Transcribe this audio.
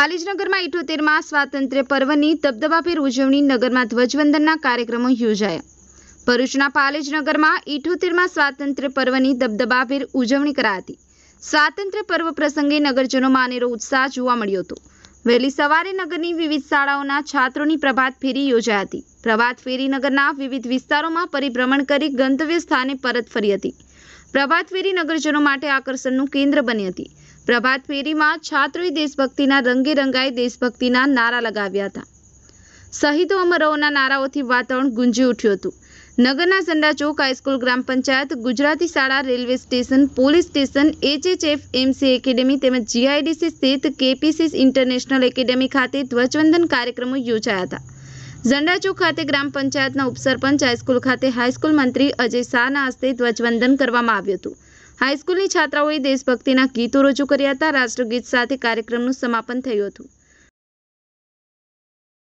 પાલેજનગરમાં 78માં સ્વાતંત્ર્ય પર્વની દબદબાભેર ઉજવણી નગરમાં ધ્વજવંદનના કાર્યક્રમો યોજાયા। ભરૂચના પાલેજનગરમાં 78માં સ્વાતંત્ર્ય પર્વની દબદબાભેર ઉજવણી કરાઈ હતી। સ્વાતંત્ર્ય પર્વ પ્રસંગે નગરજનોમાં અનેરો ઉત્સાહ જોવા મળ્યો હતો। વહેલી સવારે નગરની વિવિધ શાળાઓના છાત્રોની પ્રભાત ફેરી યોજાઈ હતી। પ્રભાત ફેરી નગરના વિવિધ વિસ્તારોમાં પરિભ્રમણ કરી ગંતવ્ય સ્થાને પરત ફરી હતી। પ્રભાત ફેરી નગરજનો માટે આકર્ષણનું કેન્દ્ર બની હતી। પ્રભાત ફેરીમાં છાત્રોએ દેશભક્તિના રંગે રંગાઈ દેશભક્તિના નારા લગાવ્યા હતા। શહીદો અમરોના નારાઓથી વાતાવરણ ગુંજી ઉઠ્યું હતું। નગરના ઝંડા ચોક, હાઈસ્કૂલ, ગ્રામ પંચાયત, ગુજરાતી શાળા, railway station, police station, HHFMC academy તેમજ GIDC સ્થિત KPC ઇન્ટરનેશનલ એકેડેમી ખાતે ધ્વજવંદન કાર્યક્રમો યોજાયા હતા। ઝંડા ચોક ખાતે ગ્રામ પંચાયતના ઉપસરપંચ, હાઈસ્કૂલ ખાતે હાઈસ્કૂલ મંત્રી અજય શાહના હસ્તે ધ્વજવંદન કરવામાં આવ્યું હતું। હાઈસ્કૂલની છાત્રાઓએ દેશભક્તિના ગીતો રજૂ કર્યા હતા। રાષ્ટ્રગીત સાથે કાર્યક્રમનું સમાપન થયું હતું।